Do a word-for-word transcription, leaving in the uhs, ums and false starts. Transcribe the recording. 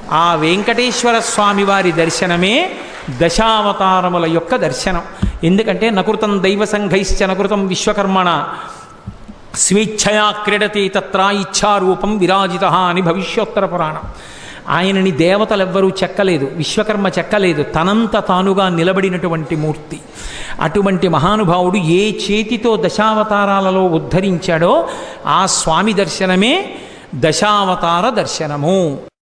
ఆ వెంకటేశ్వర స్వామి వారి దర్శనమే దశావతారముల యొక్క దర్శనం. ఎందుకంటే నకృతం దైవ సంఘైశ్చ నకృతం విశ్వకర్మణ స్వేచ్ఛయా క్రీడతే తత్ర ఇచ్ఛారూపం విరాజిత అని భవిష్యోత్తర పురాణం. ఆయనని దేవతలెవ్వరూ చెక్కలేదు, విశ్వకర్మ చెక్కలేదు, తనంత తానుగా నిలబడినటువంటి మూర్తి. అటువంటి మహానుభావుడు ఏ చేతితో దశావతారాలలో ఉద్ధరించాడో ఆ స్వామి దర్శనమే దశావతార దర్శనము.